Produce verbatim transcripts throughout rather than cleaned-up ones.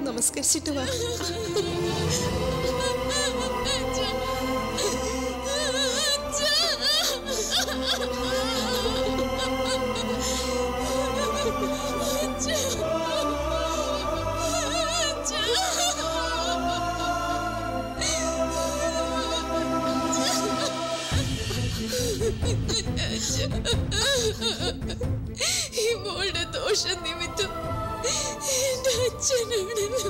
നമസ്കരിച്ചിട്ട് വാ. ഈ മോളുടെ ദോഷ നിമിത്തം എന്റെ അച്ഛനാണല്ലോ.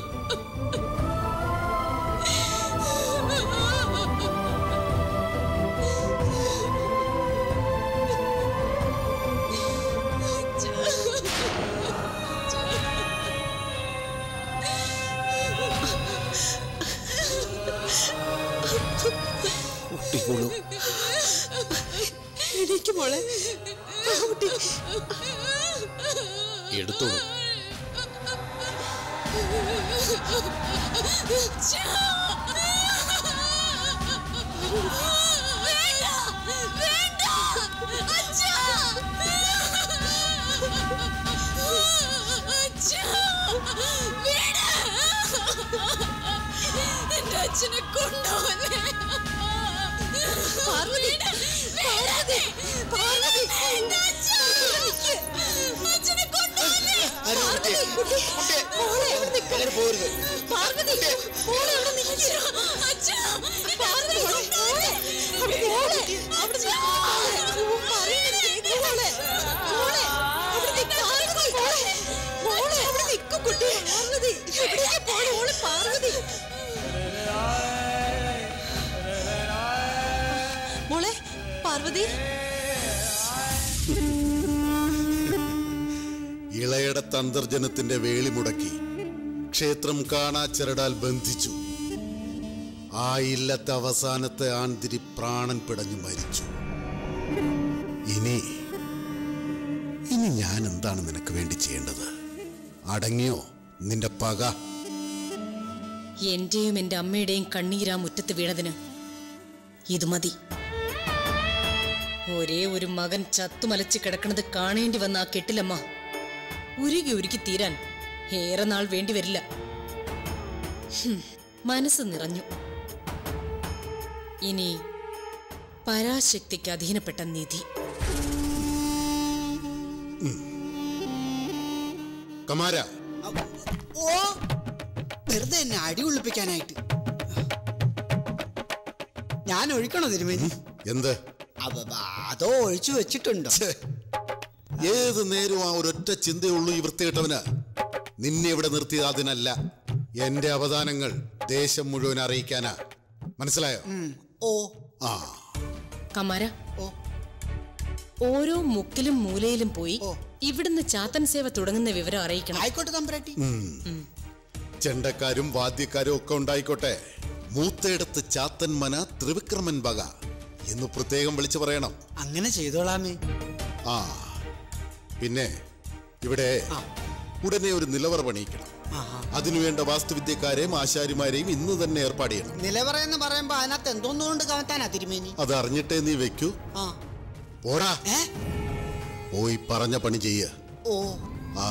എനിക്ക് മോളെ എടുത്തോളൂ. എന്റെ അച്ഛനെ കൊണ്ടുപോകുന്നേ. പാർവതി, പാർവതി, പാർവതി, അച്ഛനെ കൊണ്ടുപോകുന്നേ. പാർവതി, മോളെ എവിടെ നിൽക്കുന്നു? പാർവതി, മോളെ എവിടെ നിൽക്കുന്നു? അച്ഛാ, പാർവതി, മോളെ, മോളെ, അവിടെ കുട്ടി. പാർവതി, എവിടേക്ക് പോണു മോളെ? പാർവതി മോളെ, പാർവതി. ഇളയടത്ത് അന്തർജനത്തിന്റെ വേളി മുടക്കി ക്ഷേത്രം കാണാച്ചരടാൽ ബന്ധിച്ചു. ആ ഇല്ലത്തെ അവസാനത്തെ ആൺതിരി പ്രാണൻ പിടഞ്ഞു മരിച്ചു. ഇനി ഇനി ഞാൻ എന്താണ് നിനക്ക് വേണ്ടി ചെയ്യേണ്ടത്? അടങ്ങിയോ നിന്റെ പക? എന്റെയും എന്റെ അമ്മയുടെയും കണ്ണീരാ മുറ്റത്ത് വീണതിന് ഇത് മതി. ഒരേ ഒരു മകൻ ചത്തുമലച്ച് കിടക്കുന്നത് കാണേണ്ടി വന്ന ആ കെട്ടിലമ്മ ഉരുകി ഉരുക്കി തീരാൻ ഏറെ നാൾ വേണ്ടി വരില്ല. മനസ്സ് നിറഞ്ഞു. ഇനി പരാശക്തിക്ക് അധീനപ്പെട്ട നിധി. കമാര, ഓ വെറുതെ എന്നെ അടി ഉള്ളിപ്പിക്കാനായിട്ട് ഞാൻ ഒഴിക്കണോ തിരുമേനി? എന്ത്? അതോ ഒഴിച്ചു വെച്ചിട്ടുണ്ടോ? ഏത് നേരവും ആ ഒരൊറ്റ ചിന്തയുള്ളൂ ഈ വൃത്തികെട്ടവന്. നിന്നെ ഇവിടെ നിർത്തിയത് അതിനല്ല, എന്റെ അവദാനങ്ങൾ ദേശം മുഴുവൻ അറിയിക്കാനാ. മനസ്സിലായോ? ഓ ആ കമാര, ഓരോ മുക്കിലും മൂലയിലും പോയി ഇവിടുന്ന് ചാത്തൻ സേവ തുടങ്ങുന്ന വിവരം അറിയിക്കണം. ആയിക്കോട്ടെ തമ്പുരാട്ടി. ചെണ്ടക്കാരും വാദ്യക്കാരും ഒക്കെ ഉണ്ടായിക്കോട്ടെ. മൂത്തയിടത്ത് ചാത്തൻ മന ത്രിവിക്രമൻ വക എന്ന് പ്രത്യേകം വിളിച്ചു പറയണം. അങ്ങനെ ചെയ്തോളാമേ. ആ പിന്നെ ഇവിടെ ഉടനെ ഒരു നിലവറ പണിയിക്കണം. അതിനുവേണ്ട വാസ്തുവിദ്യക്കാരെയും ആശാരിമാരെയും ഇന്ന് തന്നെ ഏർപ്പാട് ചെയ്യണം. നിലവറയെന്ന് പറയുമ്പോ അതിനകത്ത് എന്തോന്നുകൊണ്ട് കവത്താനാ തിരുമേനി? അത് അറിഞ്ഞിട്ടേ നീ വെക്കൂ. പോടാ, പോയി പറഞ്ഞ പണി ചെയ്യ. ഓ ആ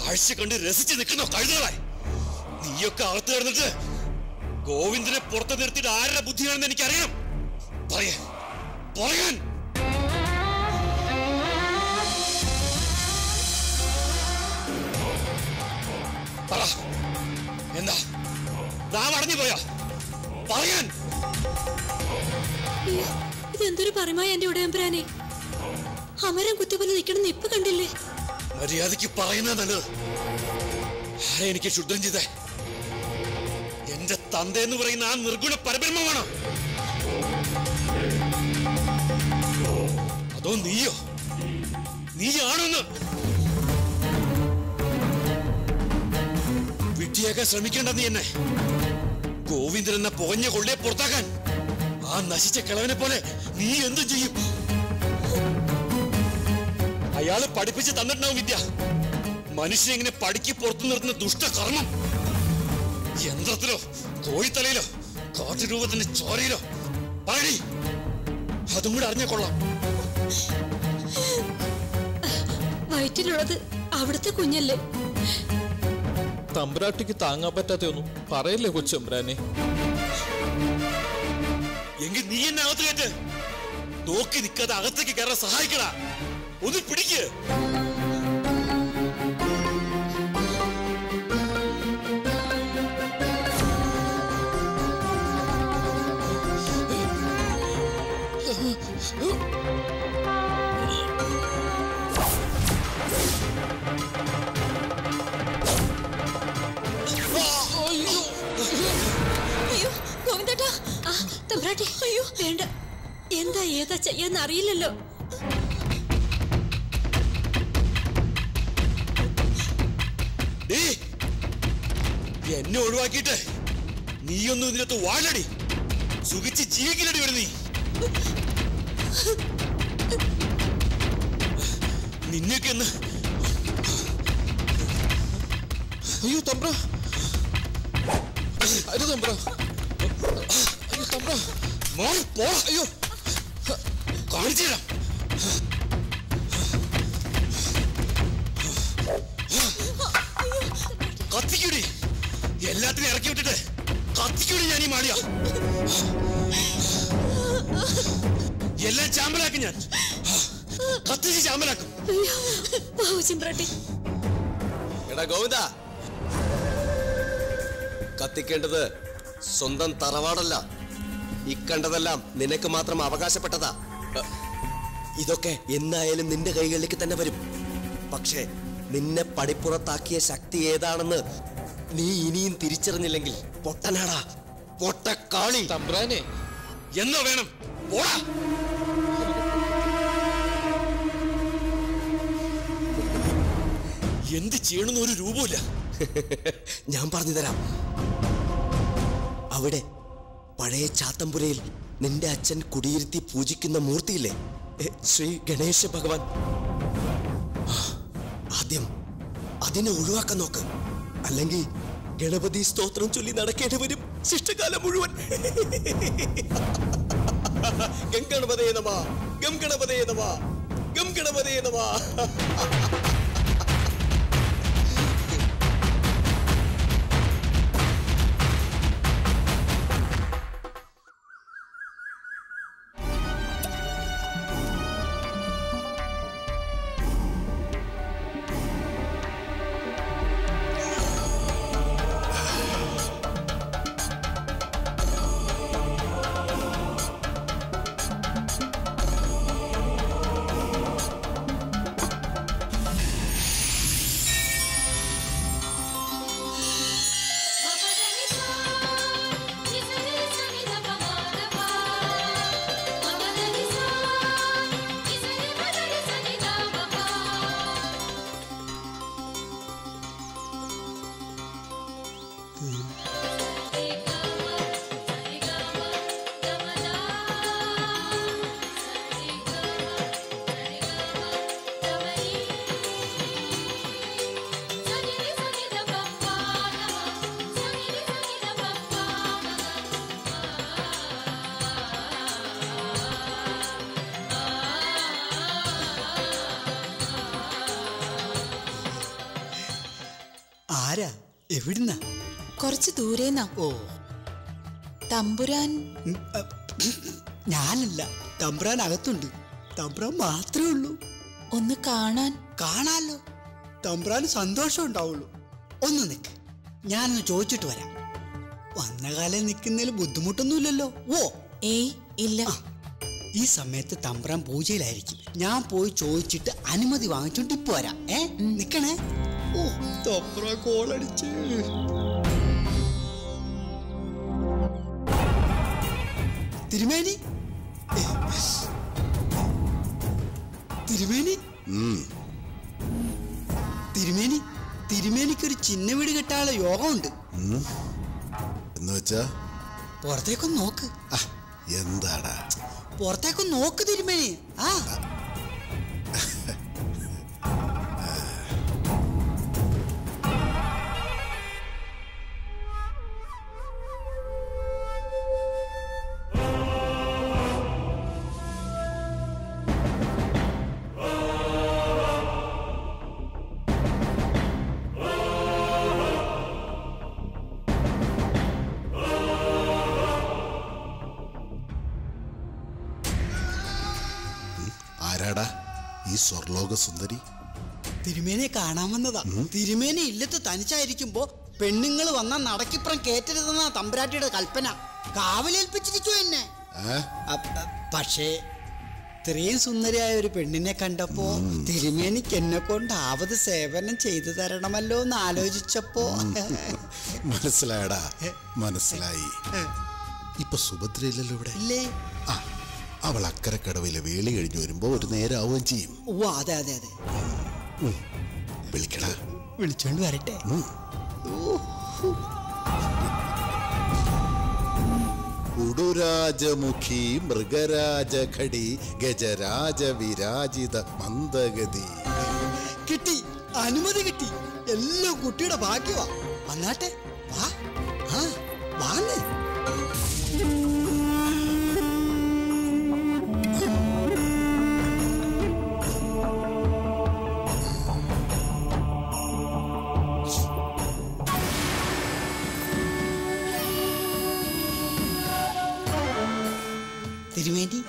കാഴ്ച കണ്ട് രസിച്ച് നിൽക്കുന്നോ കഴുതകളെ? നീയൊക്കെ അകത്ത് കിടന്നിട്ട് ഗോവിന്ദനെ പുറത്ത് നിർത്തിയിട്ട് ആരുടെ ബുദ്ധിയാണെന്ന് എനിക്കറിയാം. പറയാൻ പറയാൻ പറ. എന്താ നാം അടഞ്ഞു പോയാ? പറയാൻ. ഇതെന്തൊരു പറയുമായ എന്റെ ഉടയമ്പരാനെ. അമരം കുത്തിപോലെ നിൽക്കണമെന്ന് ഇപ്പൊ കണ്ടില്ലേ? മര്യാദയ്ക്ക് പറയുന്ന നല്ലത്. ആരെ എനിക്ക് ക്ഷുദ്രം ചെയ്തേ? എന്റെ തന്ത എന്ന് പറയുന്ന ആ നിർഗുണ പരബ്രഹ്മമാണോ? അതോ നീയോ? നീയാണോന്ന് വിട്ടിയാക്കാൻ ശ്രമിക്കേണ്ട നീ എന്നെ. ഗോവിന്ദൻ എന്ന പുകഞ്ഞ കൊള്ളയെ പുറത്താക്കാൻ ആ നശിച്ച കിളവനെ പോലെ നീ എന്തും ചെയ്യും. അയാള് പഠിപ്പിച്ച് തന്നിട്ടുണ്ടാവും വിദ്യ. മനുഷ്യനെ ഇങ്ങനെ പഠിക്ക് പുറത്തു നിർത്തുന്ന ദുഷ്ടകർമ്മം. യന്ത്രത്തിലോ കോഴിത്തലയിലോ കാട്ടുരൂപത്തിന്റെ ചോരയിലോ പറയടി. അതും കൂടെ അറിഞ്ഞ കൊള്ളാം. വയറ്റിലുള്ളത് അവിടുത്തെ കുഞ്ഞല്ലേ? തമ്പ്രാട്ടിക്ക് താങ്ങാൻ പറ്റാത്തൊന്നും പറയല്ലേ കൊച്ചമ്പ്രാനെ. എങ്കിൽ നീ എന്നെ അകത്ത് കയറ്റ്. നോക്കി നിൽക്കാതെ അകത്തേക്ക് കയറാൻ സഹായിക്കടാ. ഒന്ന് പിടിക്ക്. അയ്യോ ഗോവിന്ദേട്ടാ. ആ തമ്പ്രാട്ടി. അയ്യോ വേണ്ട. എന്താ ഏതാ ചെയ്യാന്ന് അറിയില്ലല്ലോ. എന്നെ ഒഴിവാക്കിയിട്ട് നീയൊന്നും ഇതിനകത്ത് വാഴടി. സുഖിച്ച് ജീവിക്കലടി വരും നീ. നിന്നൊക്കെ എന്ന്. അയ്യോ തമ്പ്ര. അയ്യോ തമ്പ്ര. അയ്യോ തമ്പ്ര. മാറി പോ. അയ്യോ കാണിച്ചു തരാം. കത്തിക്കൂടി. എല്ലാത്തിനും ഇറക്കി വിട്ടിട്ട് കത്തിക്കൂടി ഞാൻ ഈ മാളിയ. എല്ലാം ചാമ്പലാക്കും ഞാൻ. കത്തിച്ച് ചാമ്പലാക്കും. എടാ ഗോവിന്ദ, കത്തിക്കേണ്ടത് സ്വന്തം തറവാടല്ല. ഈ കണ്ടതെല്ലാം നിനക്ക് മാത്രം അവകാശപ്പെട്ടതാ. ഇതൊക്കെ എന്നായാലും നിന്റെ കൈകളിലേക്ക് തന്നെ വരും. പക്ഷേ നിന്നെ പടിപ്പുറത്താക്കിയ ശക്തി ഏതാണെന്ന് നീ ഇനിയും തിരിച്ചറിഞ്ഞില്ലെങ്കിൽ പൊട്ടനാടാ, പൊട്ടക്കാളി. തമ്പ്രാനെ എന്നോ വേണം. പോടാ. എന്ത് ചെയ്യണമെന്ന് ഒരു രൂപമില്ല. ഞാൻ പറഞ്ഞു തരാം. അവിടെ പഴയ ചാത്തമ്പുരയിൽ നിന്റെ അച്ഛൻ കുടിയിരുത്തി പൂജിക്കുന്ന മൂർത്തിയില്ലേ, ശ്രീ ഗണേശ ഭഗവാൻ. ആദ്യം അതിനെ ഒഴിവാക്കാൻ നോക്ക്. അല്ലെങ്കിൽ ഗണപതി സ്തോത്രം ചൊല്ലി നടക്കേണ്ടി വരും ശിഷ്ടകാലം മുഴുവൻ. ഗം ഗണപതേ നമഃ, ഗം ഗണപതേ നമഃ, ഗം ഗണപതേ നമഃ. ആരാ? എവിടുന്ന? കുറച്ച് ദൂരേന്നാ. ഓ, തമ്പുരാൻ ഞാനല്ല, തമ്പ്രാൻ അകത്തുണ്ട്. തമ്പ്രാൻ മാത്രമേ ഉള്ളൂ. ഒന്ന് കാണാൻ. കാണാലോ, തമ്പ്രാന് സന്തോഷം ഉണ്ടാവുള്ളൂ. ഒന്ന് നിൽക്ക്, ഞാനൊന്ന് ചോദിച്ചിട്ട് വരാം. വന്ന കാലം നിൽക്കുന്നതിൽ ബുദ്ധിമുട്ടൊന്നുമില്ലല്ലോ? ഓ ഏയ് ഇല്ല. ഈ സമയത്ത് തമ്പ്രാൻ പൂജയിലായിരിക്കും. ഞാൻ പോയി ചോദിച്ചിട്ട് അനുമതി വാങ്ങിച്ചോണ്ട് ഇപ്പൊ വരാം. ഏ നിക്കണേ. ഓ, തമ്പ്രാൻ കോളടിച്ച്. തിരുമേനി, തിരുമേനി, തിരുമേനി, തിരുമേനിക്കൊരു ചിന്ന വീട് കെട്ടാനുള്ള യോഗമുണ്ട്. എന്ന് വെച്ചാ പുറത്തേക്കൊന്ന് നോക്ക്. എന്താടാ? പുറത്തേക്കൊന്ന് നോക്ക് തിരുമേനി. ആ ആരാടാ ഈ സ്വർലോക സുന്ദരി? തിരുമേനിയെ കാണാൻ വന്നതാ. തിരുമേനി ഇല്ലത്ത് തനിച്ചായിരിക്കുമ്പോ പെണ്ണുങ്ങൾ വന്നാൽ നടക്കിപ്പുറം കേറ്റരുതെന്നാ തമ്പുരാട്ടിയുടെ കൽപ്പന. കാവലേൽപ്പിച്ചിരിക്കോ എന്നെ. പക്ഷേ ഇത്രയും സുന്ദരിയായ ഒരു പെണ്ണിനെ കണ്ടപ്പോ തിരുമേനിക്ക് എന്നെ കൊണ്ട് ആവത് സേവനം ചെയ്തു തരണമല്ലോ എന്ന് ആലോചിച്ചപ്പോ മനസ്സിലായടാ, മനസ്സിലായി. ഇപ്പൊ സുഭദ്രയില്ലല്ലോ ഇവിടെ? ഇല്ലേ. ആ, അവൾ അക്കരക്കടവിലെ വേളി കഴിഞ്ഞു വരുമ്പോ ഒരു നേരാവുകയും ചെയ്യും. ഓ അതെ അതെ അതെ. വിളിക്കടാ. വിളിച്ചോണ്ട് വരട്ടെ. ഉടുരാജമുഖി മൃഗരാജഘടി ഗജരാജ വിരാജിത മന്ദഗതി. കിട്ടി, അനുമതി കിട്ടി. എല്ലാം കുട്ടിയുടെ ഭാഗ്യവാ. വന്നാട്ടെ, വാ. ആ വാന്നേ. തിരുമേനി,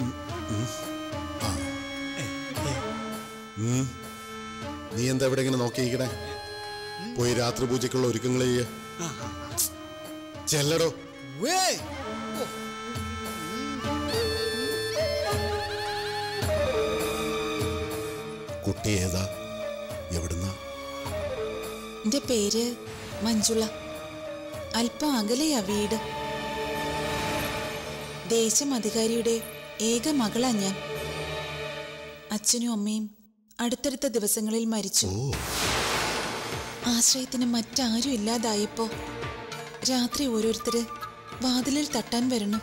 നീ എന്താ ഇവിടെ ഇങ്ങനെ നോക്കിയിരിക്കണേ? പോയി രാത്രി പൂജയ്ക്കുള്ള ഒരുക്കങ്ങൾ ചെയ്യ. ചെല്ലടോ. കുട്ടി ഏതാ? എവിടുന്ന? എന്റെ പേര് മഞ്ജുള. അല്പം അകലെയാ വീട്. ദേശം അധികാരിയുടെ ഏക മകളാ ഞാൻ. അച്ഛനും അമ്മയും അടുത്തടുത്ത ദിവസങ്ങളിൽ മരിച്ചു. ആശ്രയത്തിന് മറ്റാരും ഇല്ലാതായപ്പോ രാത്രി ഓരോരുത്തര് വാതിലിൽ തട്ടാൻ വരണം.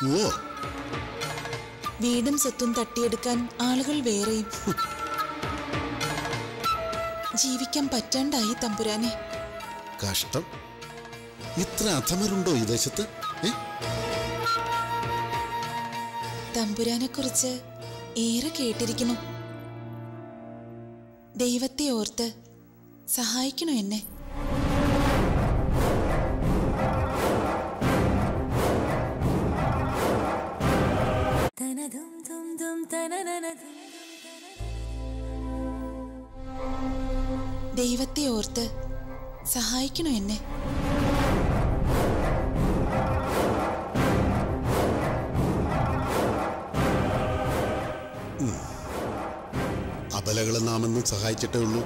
വീടും സ്വത്തും തട്ടിയെടുക്കാൻ ആളുകൾ വേറെയും. ജീവിക്കാൻ പറ്റാണ്ടായി തമ്പുരാനെ. കഷ്ടം. ഇത്ര അധമരുണ്ടോ ഈ ദേശത്ത്? തമ്പുരാനെ കുറിച്ച് ഏറെ കേട്ടിരിക്കുന്നു. ദൈവത്തെ ഓർത്ത് സഹായിക്കണോ എന്നെ. ദൈവത്തെ ഓർത്ത് സഹായിക്കണോ എന്നെ. അബലകളെ നാമെന്നും സഹായിച്ചിട്ടേ ഉള്ളൂ.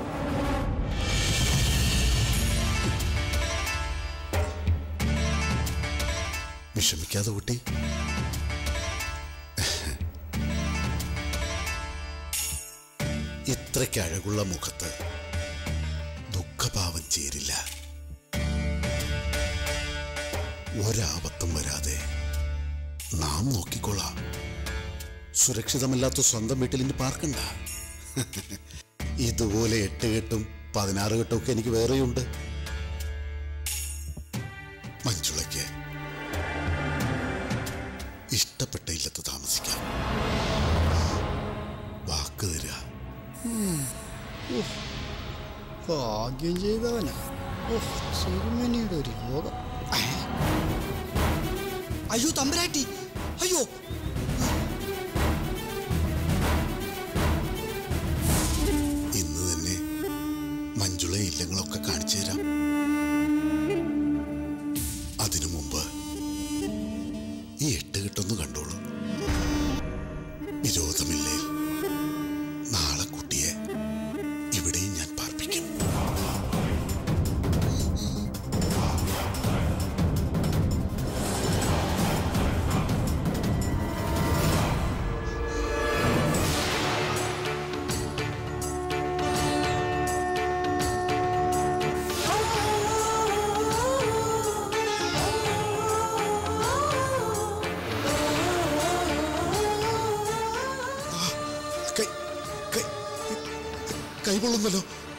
വിഷമിക്കാതെ കുട്ടി. ഇത്രയ്ക്ക് അഴകുള്ള മുഖത്ത് ദുഃഖഭാവം ചേരില്ല. ഒരാപത്തും വരാതെ നാം നോക്കിക്കൊള്ളാം. സുരക്ഷിതമല്ലാത്ത സ്വന്തം വീട്ടിൽ ഇനി പാർക്കണ്ട. ഇതുപോലെ എട്ട് കെട്ടും പതിനാറ് കെട്ടും ഒക്കെ എനിക്ക് വേറെയുണ്ട്. മഞ്ജുളയ്ക്ക് ഇഷ്ടപ്പെട്ട ഇല്ലത്ത് താമസിക്കാം. വാക്ക് തരിക. ഭാഗ്യം ചെയ്തവനാ. ഓ തിരുമേനിയുടെ ഒരു യോഗം. അയ്യോ തമ്പുരാട്ടി, അയ്യോ ഇന്ന് തന്നെ മഞ്ജുള ഇല്ലങ്ങളൊക്കെ കാണിച്ചു തരാം. അതിനു മുമ്പ് ഈ എട്ട് കെട്ടൊന്ന് കണ്ടോളൂ. വിരോധമില്ലേ നാളെ കുട്ടിയെ ഇവിടെയും ഞാൻ പാർപ്പിക്കും. കൈകൊള്ളുന്നല്ലോ.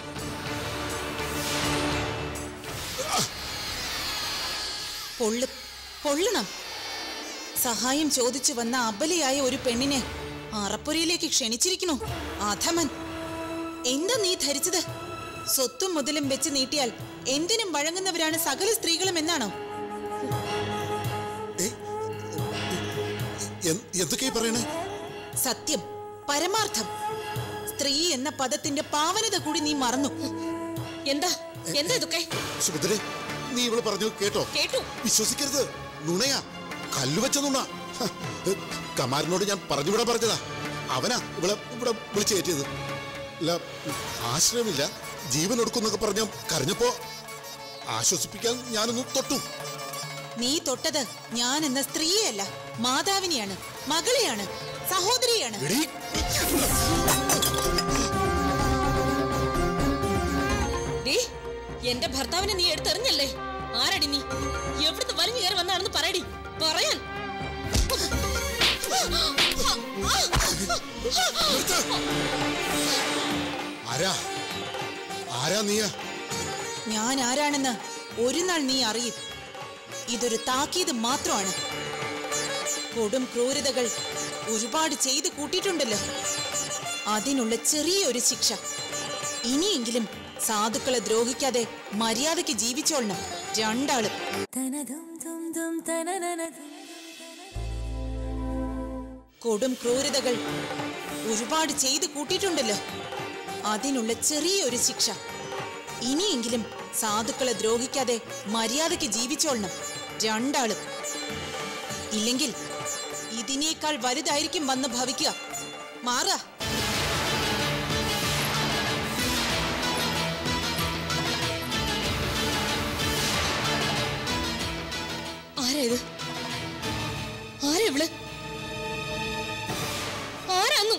പൊള്ളു പൊള്ളണം. സഹായം ചോദിച്ചു വന്ന അബലയായ ഒരു പെണ്ണിനെ അറപ്പുരയിലേക്ക് ക്ഷണിച്ചിരിക്കുന്നു. അധമൻ, എന്താ നീ ധരിച്ചത്? സ്വത്തും മുതലും വെച്ച് നീട്ടിയാൽ എന്തിനും വഴങ്ങുന്നവരാണ് സകല സ്ത്രീകളും എന്നാണോ? എന്തൊക്കെയാ പറയണേ? സത്യം, പരമാർത്ഥം. സ്ത്രീ എന്ന പദത്തിന്റെ പാവനത കൂടി നീ മറന്നു. എന്താ എന്താ ഇതൊക്കെ? സുഭദ്രേ, നീ ഇവള് പറഞ്ഞു കേട്ടോ? കേട്ടു. വിശ്വസിക്കരുത്, നുണയാ, കല്ലുവെച്ച നുണ. കമാരനോട് ഞാൻ പറഞ്ഞുവിടാൻ പറഞ്ഞതാ. അവനാ ഇവിടെ ഇവിടെ വിളിച്ചു കയറ്റിയത്. അല്ല, ആശ്രയമില്ല, ജീവൻ എടുക്കുന്നൊക്കെ പറഞ്ഞ കരഞ്ഞപ്പോ ആശ്വസിപ്പിക്കാൻ ഞാനൊന്ന് തൊട്ടു. നീ തൊട്ടത് ഞാൻ എന്ന സ്ത്രീയല്ല, മാതാവിനെയാണ്, മകളെയാണ്, സഹോദരിയാണ്. എന്റെ ഭർത്താവിനെ നീ എടുത്തെറിഞ്ഞല്ലേ? ആരടി നീ? എവിടുന്ന് വലിഞ്ഞു കയറി വന്നാണെന്ന് പറയടി, പറയാൻ. ആരാ ആരാ നീയാ? ഞാൻ ആരാണെന്ന് ഒരു നാൾ നീ അറിയും. ഇതൊരു താക്കീത് മാത്രമാണ്. കൊടും ക്രൂരതകൾ ഒരുപാട് ചെയ്ത് കൂട്ടിയിട്ടുണ്ടല്ലോ, അതിനുള്ള ചെറിയൊരു ശിക്ഷ. ഇനിയെങ്കിലും സാധുക്കളെ ദ്രോഹിക്കാതെ മര്യാദയ്ക്ക് ജീവിച്ചോളണം രണ്ടാളും. കൊടും ക്രൂരതകൾ ഒരുപാട് ചെയ്ത് കൂട്ടിയിട്ടുണ്ടല്ലോ, അതിനുള്ള ചെറിയൊരു ശിക്ഷ. ഇനിയെങ്കിലും സാധുക്കളെ ദ്രോഹിക്കാതെ മര്യാദയ്ക്ക് ജീവിച്ചോളണം രണ്ടാളും. ഇല്ലെങ്കിൽ ഇതിനേക്കാൾ വലുതായിരിക്കും വന്ന് ഭവിക്കുക. മാറാ. ആരാ ഇത്? ആരാ ഇവള്? ആരാന്നു?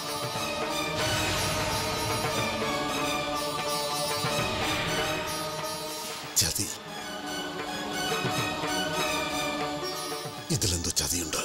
ചതി. ഇതിലെന്തോ ചതിയുണ്ട്.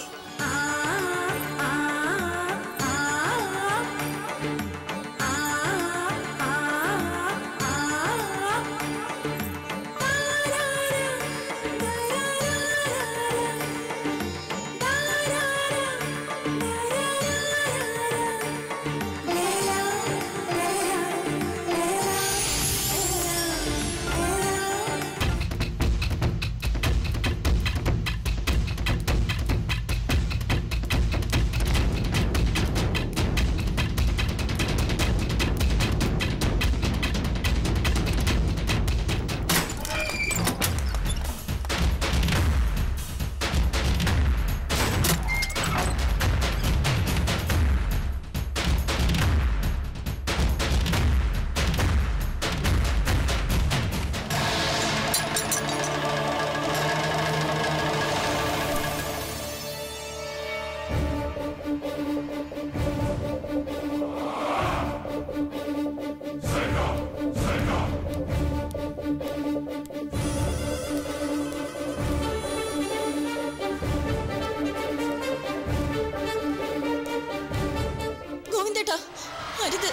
അരുത്.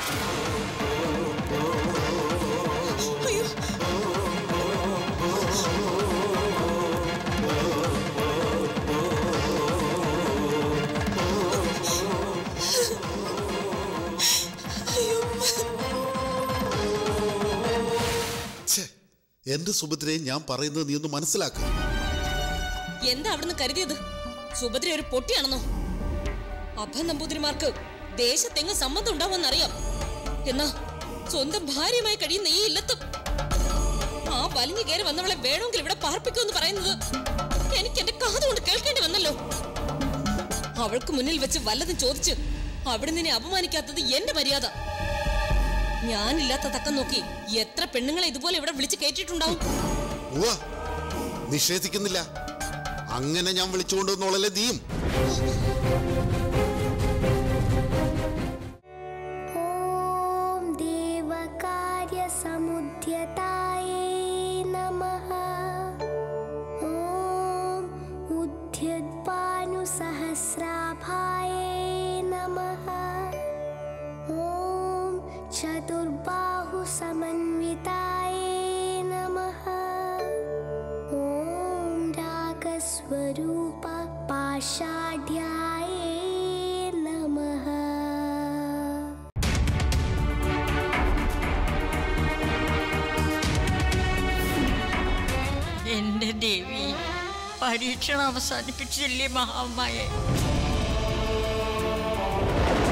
അയ്യോ, എന്റെ സുഭദ്രയെ ഞാൻ പറയുന്നത് നീ ഒന്ന് മനസ്സിലാക്ക. എന്താ അവിടുന്ന് കരുതിയത്? സുഭദ്ര ഒരു പൊട്ടിയാണെന്നോ? അഭ നമ്പൂതിരിമാർക്ക് ദേശത്തെങ്ങ് സമ്മതം ഉണ്ടാവുമെന്നറിയാം. എന്നാ സ്വന്തം ഭാര്യയുമായി കഴിയുന്ന ഈ ഇല്ലത്തും ആ വലിഞ്ഞു കയറി വന്നവളെ വേണമെങ്കിൽ ഇവിടെ പാർപ്പിക്കുമെന്ന് പറയുന്നത് എനിക്ക് എന്റെ കാതുകൊണ്ട് കേൾക്കേണ്ടി വന്നല്ലോ. അവൾക്ക് മുന്നിൽ വെച്ച് വല്ലതും ചോദിച്ച് അവിടെ നിന്നെ അപമാനിക്കാത്തത് എന്റെ മര്യാദ. ഞാനില്ലാത്ത തക്കം നോക്കി എത്ര പെണ്ണുങ്ങളെ ഇതുപോലെ ഇവിടെ വിളിച്ച് കയറ്റിയിട്ടുണ്ടാവും. നിഷേധിക്കുന്നില്ല. അങ്ങനെ ഞാൻ വിളിച്ചുകൊണ്ടുവന്നോളല്ലേ നീയും. ഓം ദേവകാര്യ സമുദ്യതായേ നമഃ. ഓം ഉദ്ധ്യുത്പാനു സഹസ്രാഭായേ നമഃ. ഓം ചതുർബാഹു സമന്വിതായേ നമഃ. ഓം രാഗസ്വരൂപ പാഷാഢ്യായേ നമഃ. എന്റെ ദേവി, പരീക്ഷണം അവസാനിപ്പിച്ചില്ലേ മഹാമായേ?